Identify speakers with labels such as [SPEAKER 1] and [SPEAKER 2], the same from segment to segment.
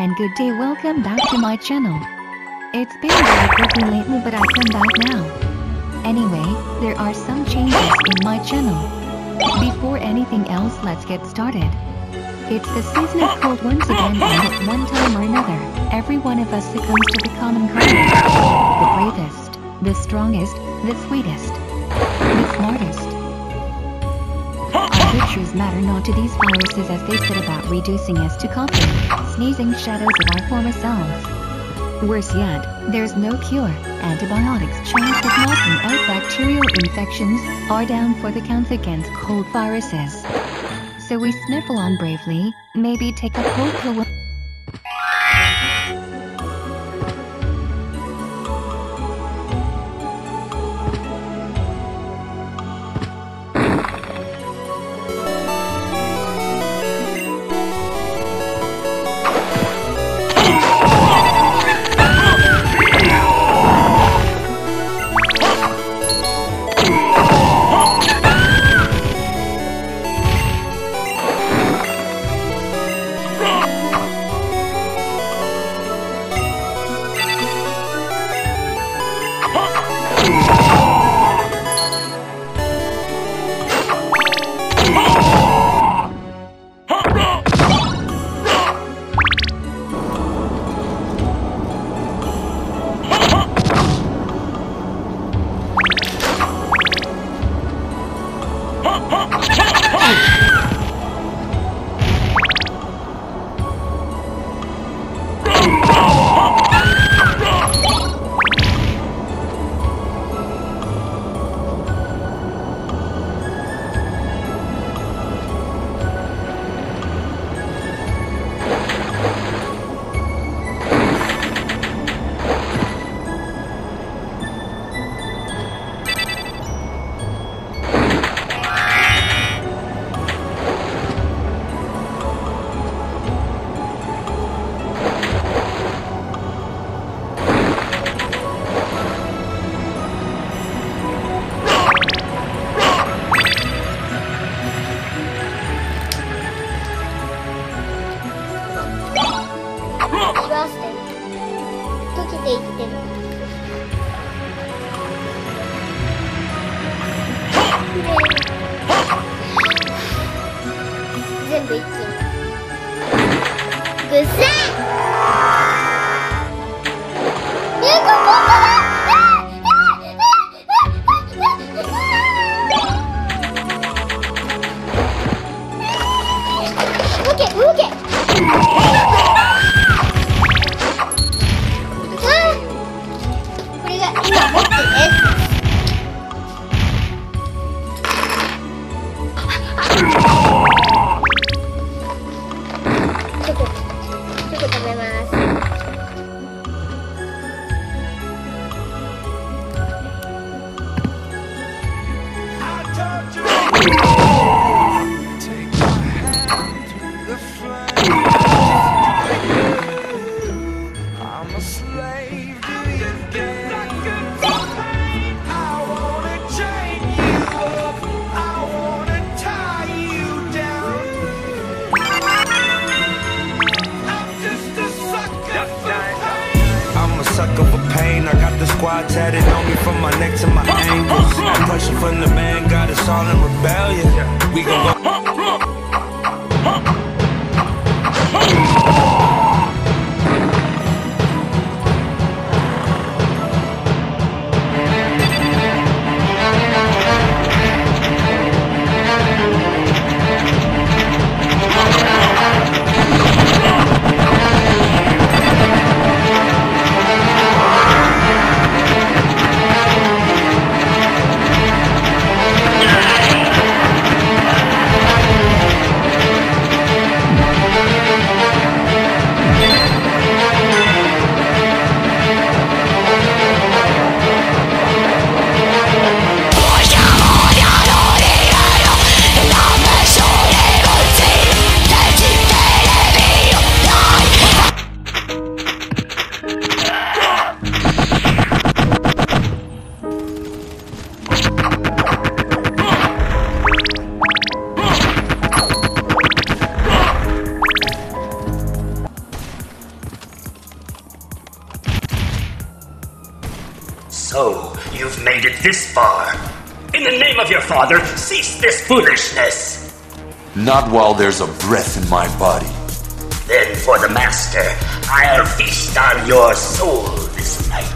[SPEAKER 1] and good day, welcome back to my channel. It's been very busy lately but I come back now. Anyway, there are some changes in my channel. Before anything else, let's get started. It's the season of cold once again, and at one time or another, every one of us succumbs to the common cold. The bravest, the strongest, the sweetest, the smartest. Our pictures matter not to these viruses as they set about reducing us to coughing, sneezing shadows of our former selves. Worse yet, there's no cure. Antibiotics chance of knocking out bacterial infections are down for the count against cold viruses. So we sniffle on bravely, maybe take a cold pill.
[SPEAKER 2] Tatted on me from my neck to my ankles. Pressure from the man got us all in rebellion. We gon' go.
[SPEAKER 3] this far. In the name of your father, cease this foolishness.
[SPEAKER 4] Not while there's a breath in my body.
[SPEAKER 3] Then for the master, I'll feast on your soul this night.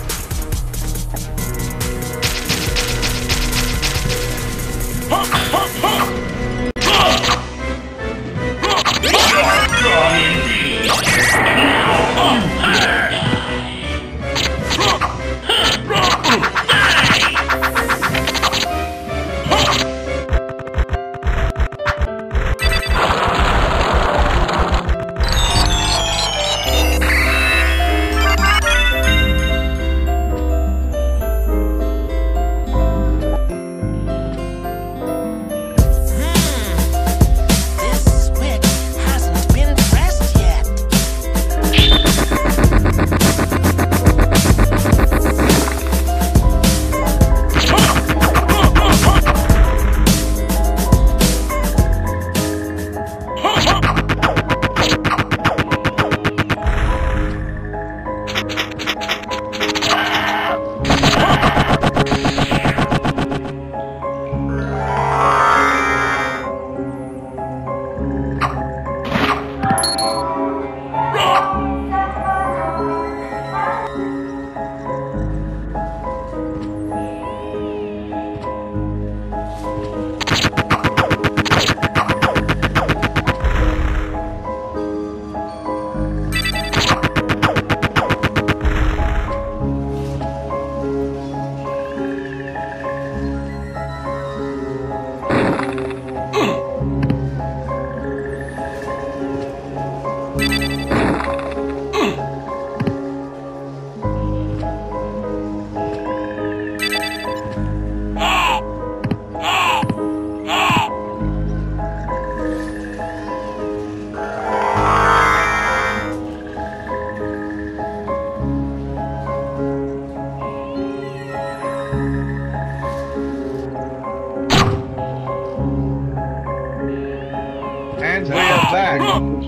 [SPEAKER 5] And we are back in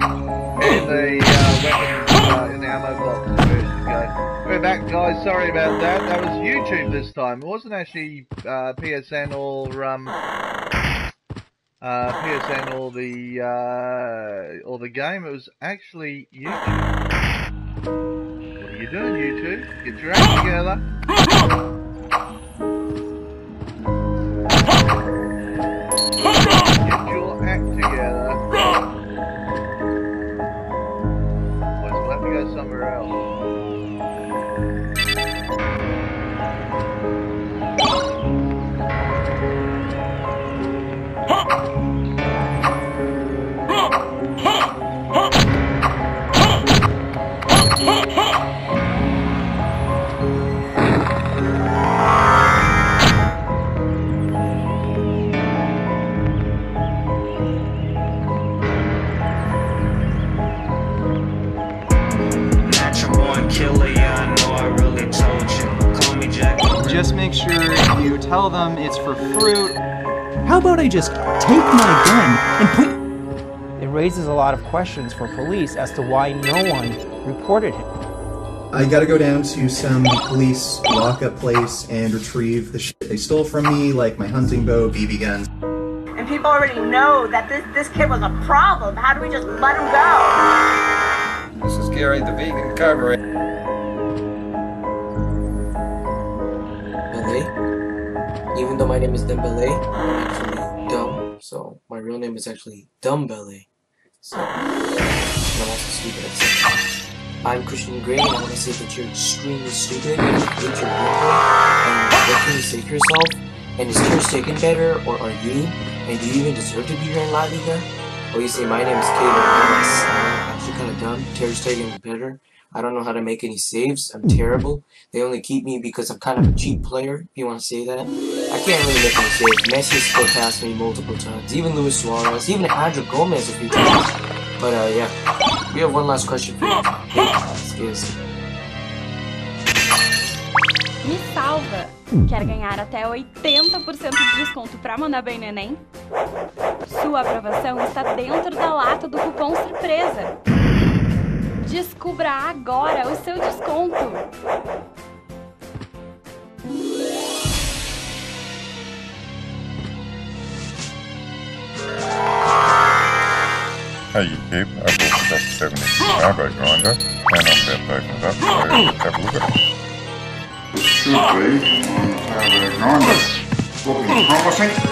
[SPEAKER 5] the weapons, in the ammo box. We're back, guys. Sorry about that. That was YouTube this time. It wasn't actually PSN or PSN or the game. It was actually YouTube. What are you doing, YouTube? Get your act together. Get your act together. Let's let me go somewhere else.
[SPEAKER 6] Just make sure you tell them it's for fruit. How about I just take my gun and put...
[SPEAKER 7] It raises a lot of questions for police as to why no one reported him.
[SPEAKER 8] I gotta go down to some police lockup place and retrieve the shit they stole from me, like my hunting bow, BB guns.
[SPEAKER 9] And people already know that this kid was a problem. How do we just let him go?
[SPEAKER 10] This is Gary, the vegan carburetor.
[SPEAKER 11] Even though my name is Dembele, I'm actually dumb, so my real name is actually Dumbele. So, I'm also stupid at the same time. I'm Christian Grey, and I want to say that you're extremely stupid, and you hate your gameplay, and what can you say for yourself? And is Tears Taken better, or are you? And do you even deserve to be here in La Liga? Well, you see, my name is Caleb, I'm actually kind of dumb. Tears Taken is better. I don't know how to make any saves. I'm terrible. They only keep me because I'm kind of a cheap player, if you want to say that. I can't really make any saves. Messi still passed me multiple times. Even Luis Suarez. Even Andrew Gomez a few times. But, yeah. We have one last question for you. Hey, excuse me.
[SPEAKER 12] Me salva! Quer ganhar até 80% de desconto para mandar bem no Enem? Sua aprovação está dentro da lata do cupom surpresa. Descubra agora o seu desconto!
[SPEAKER 13] Hey YouTube, I bought myself a 7-inch carbo grinder, and I'll set opens up, so have a look at it.
[SPEAKER 14] It should be on the carbo grinder. Looking promising.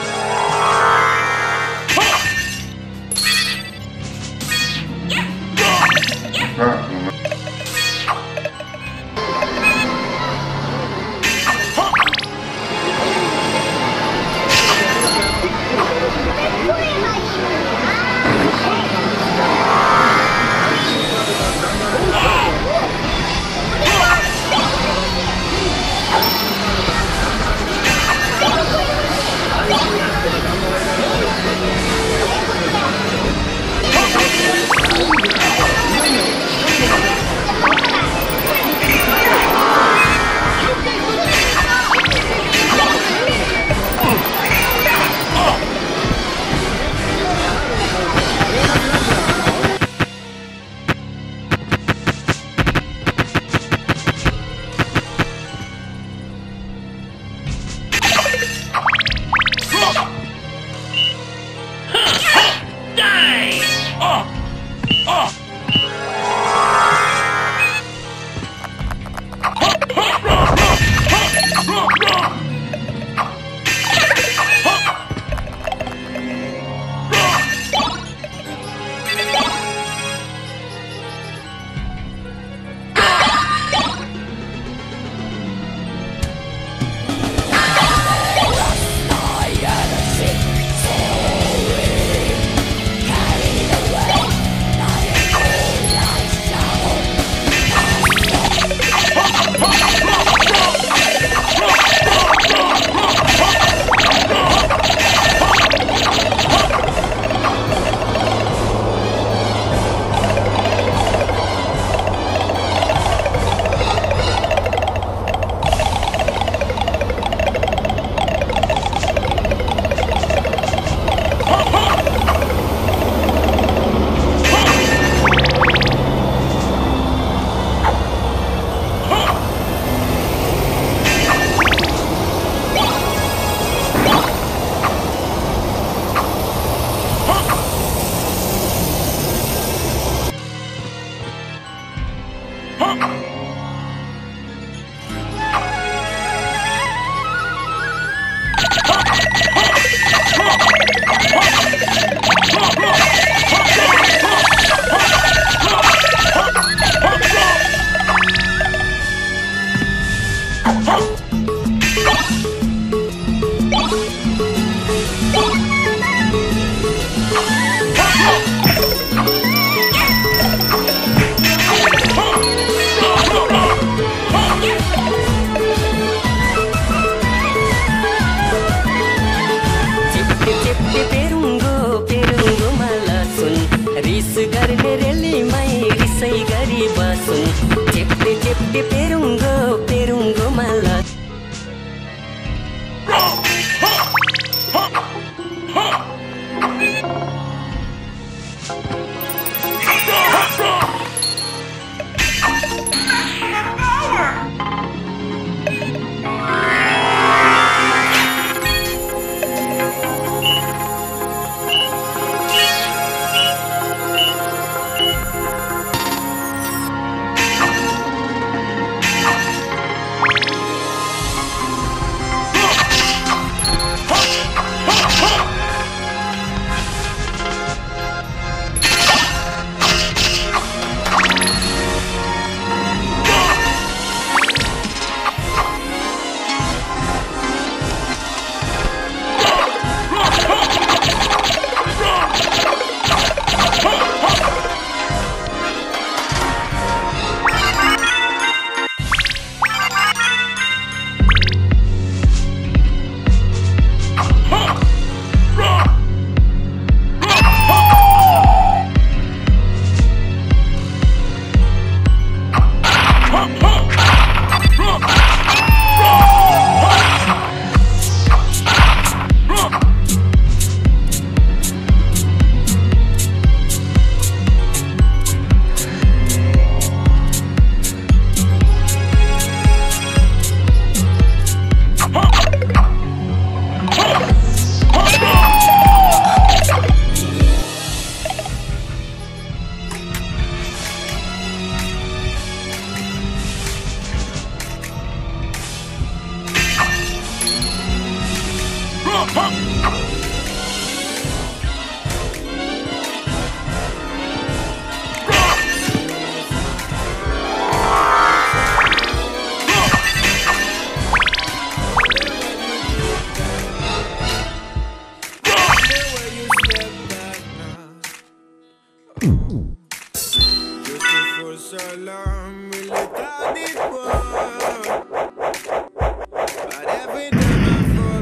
[SPEAKER 2] For so long, we let out it work. But every time I fall.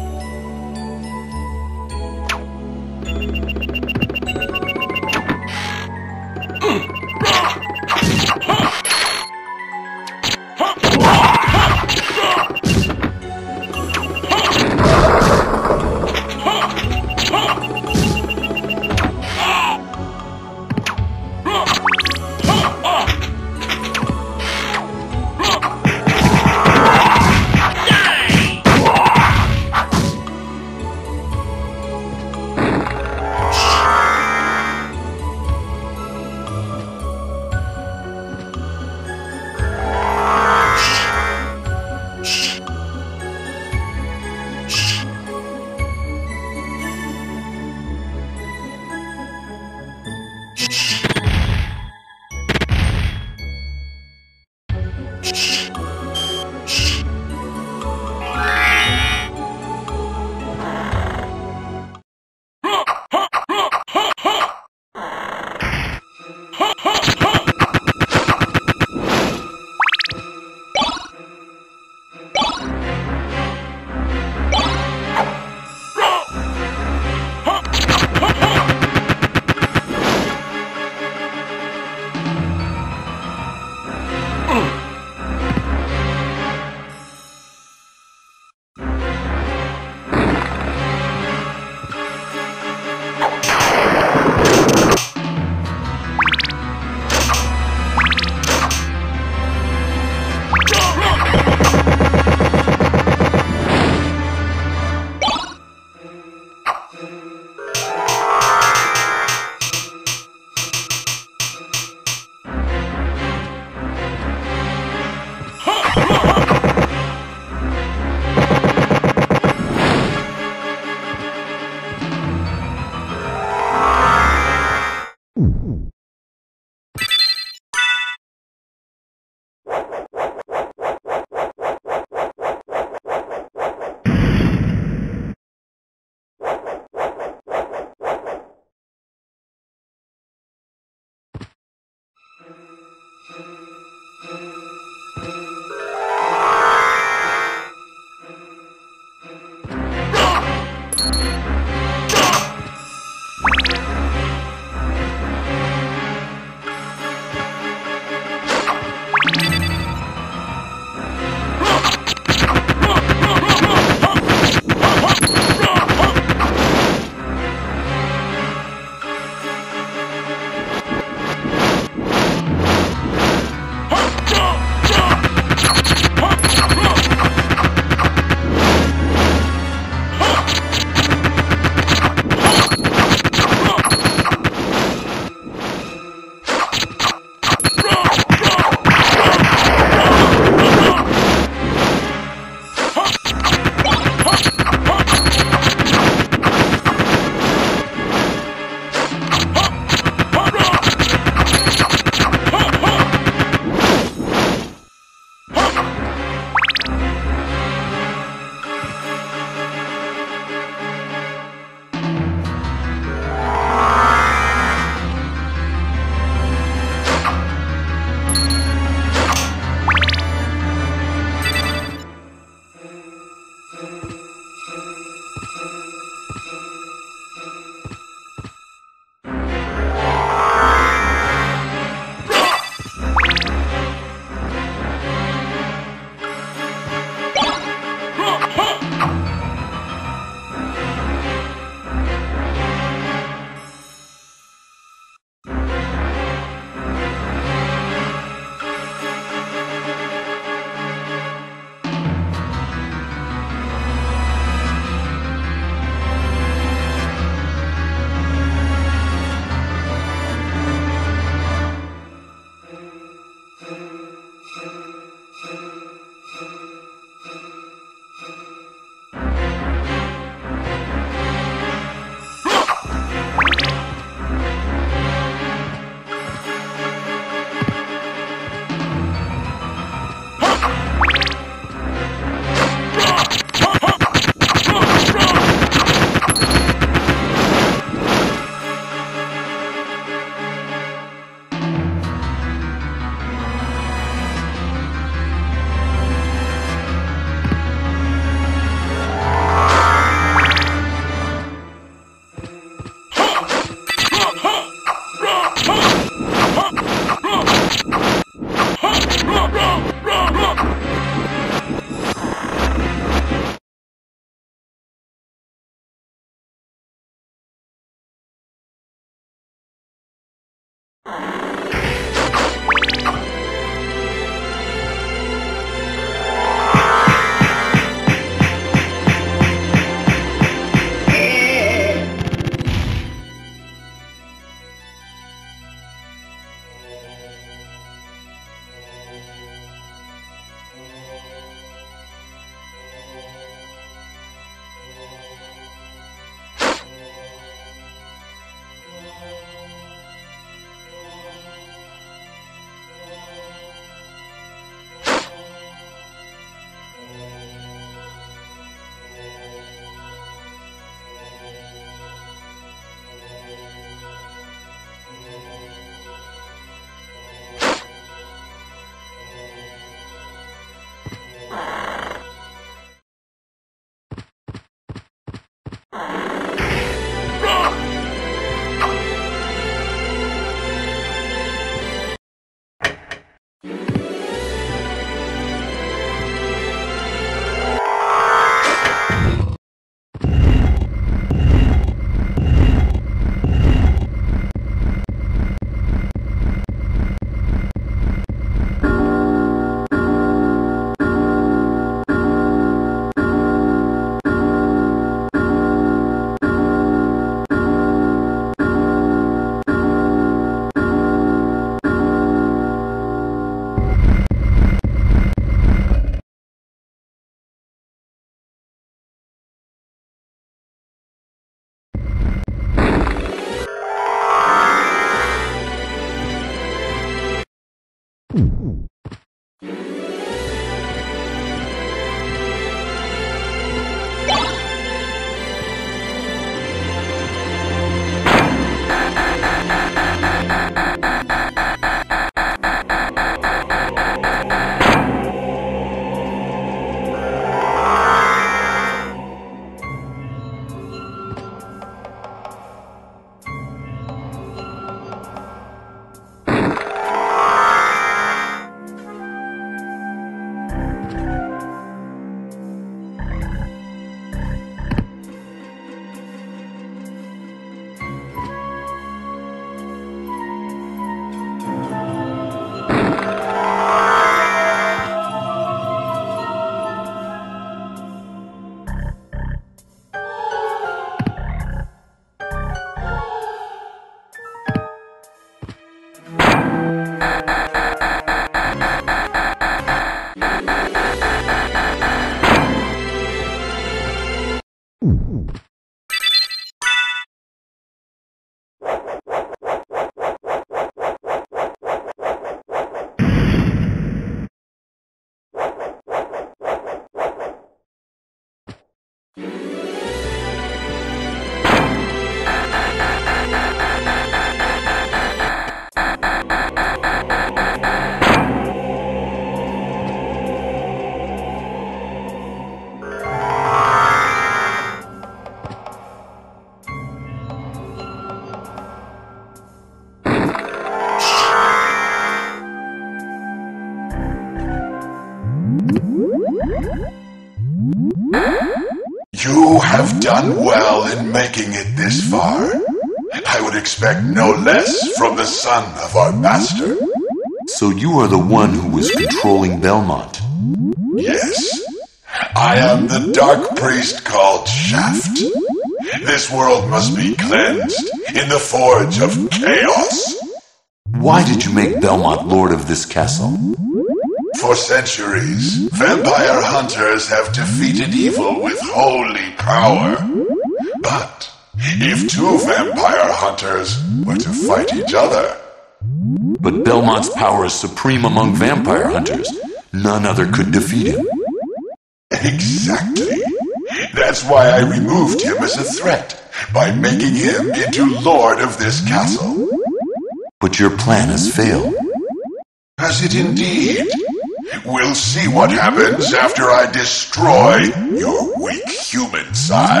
[SPEAKER 4] You have done well in making it this far. I would expect no less from the son of our master. So you are the one who was controlling Belmont? Yes. I am the dark priest called Shaft. This world must be cleansed in the forge of chaos. Why did you make Belmont lord of this castle? For centuries, vampire hunters have defeated evil with holy power. But if two vampire hunters were to fight each other... But Belmont's power is supreme among vampire hunters. None other could defeat him. Exactly. That's why I removed him as a threat, by making him into lord of this castle. But your plan has failed. Has it indeed? We'll see what happens after I destroy your weak human side.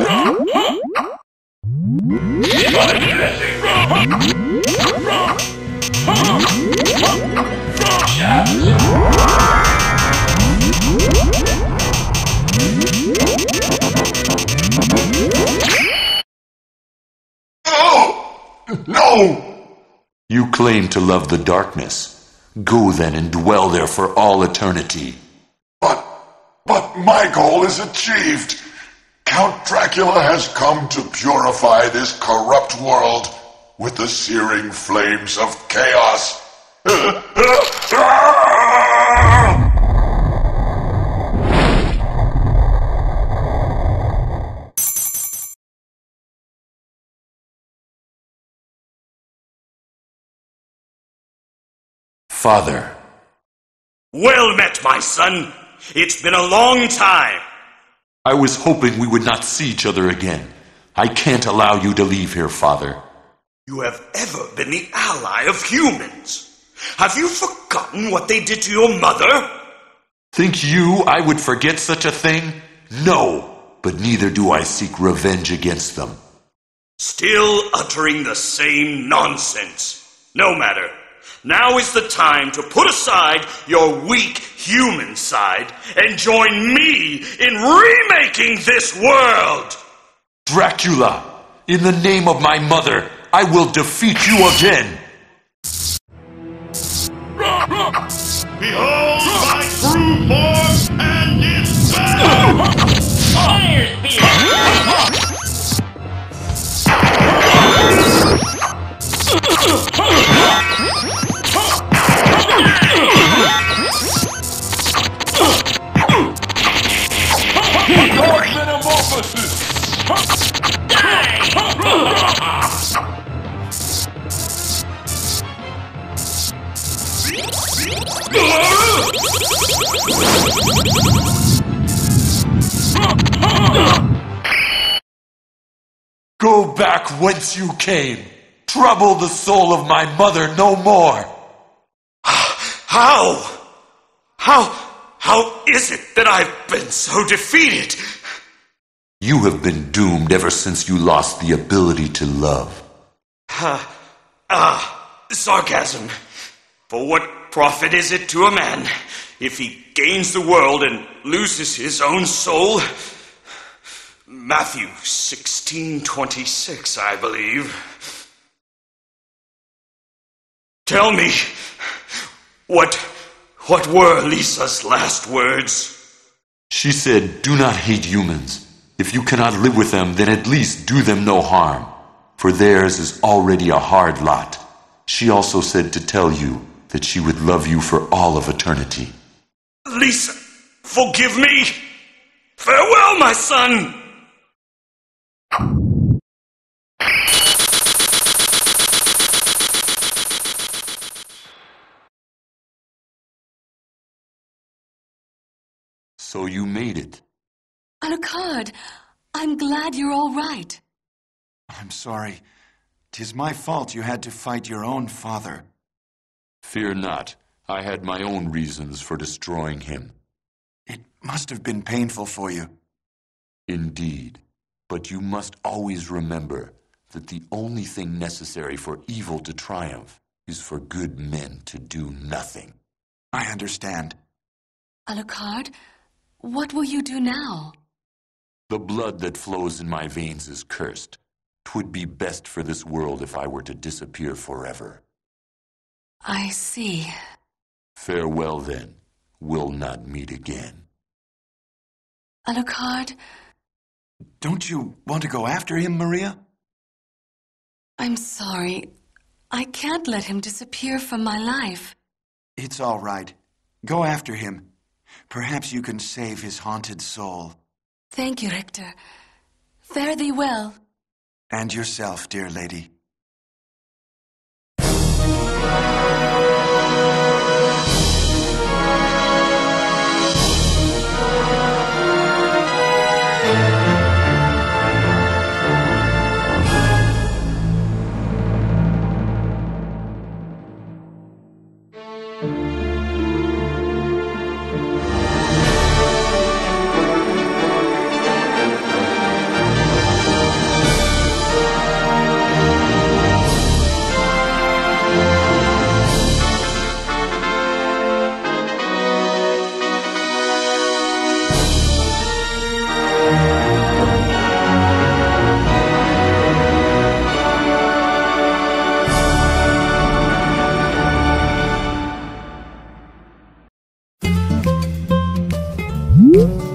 [SPEAKER 4] No! You claim to love the darkness. Go then and dwell there for all eternity. But my goal is achieved. Count Dracula has come to purify this corrupt world with the searing flames of chaos. Father.
[SPEAKER 3] Well met, my son. It's been a long time.
[SPEAKER 4] I was hoping we would not see each other again. I can't allow you to leave here, Father.
[SPEAKER 3] You have ever been the ally of humans. Have you forgotten what they did to your mother?
[SPEAKER 4] Think you I would forget such a thing? No, but neither do I seek revenge against them.
[SPEAKER 3] Still uttering the same nonsense. No matter. Now is the time to put aside your weak human side and join me in remaking this world!
[SPEAKER 4] Dracula, in the name of my mother, I will defeat you again!
[SPEAKER 15] Behold my true form and its battle! Fire
[SPEAKER 4] Go back whence you came. Trouble the soul of my mother no more.
[SPEAKER 3] How is it that I've been so defeated?
[SPEAKER 4] You have been doomed ever since you lost the ability to love.
[SPEAKER 3] Sarcasm. For what profit is it to a man if he gains the world and loses his own soul? Matthew 16:26, I believe. Tell me, what were Lisa's last words?
[SPEAKER 4] She said, do not hate humans. If you cannot live with them, then at least do them no harm, for theirs is already a hard lot. She also said to tell you that she would love you for all of eternity.
[SPEAKER 3] Lisa, forgive me. Farewell, my son.
[SPEAKER 4] So you made it.
[SPEAKER 16] Alucard, I'm glad you're all right.
[SPEAKER 17] I'm sorry. 'Tis my fault you had to fight your own father.
[SPEAKER 4] Fear not. I had my own reasons for destroying him.
[SPEAKER 17] It must have been painful for you.
[SPEAKER 4] Indeed. But you must always remember that the only thing necessary for evil to triumph is for good men to do nothing.
[SPEAKER 17] I understand.
[SPEAKER 16] Alucard, what will you do now?
[SPEAKER 4] The blood that flows in my veins is cursed. 'Twould be best for this world if I were to disappear forever.
[SPEAKER 16] I see.
[SPEAKER 4] Farewell, then. We'll not meet again.
[SPEAKER 16] Alucard?
[SPEAKER 17] Don't you want to go after him, Maria?
[SPEAKER 16] I'm sorry. I can't let him disappear from my life.
[SPEAKER 17] It's all right. Go after him. Perhaps you can save his haunted soul.
[SPEAKER 16] Thank you, Richter. Fare thee well.
[SPEAKER 17] And yourself, dear lady.
[SPEAKER 18] you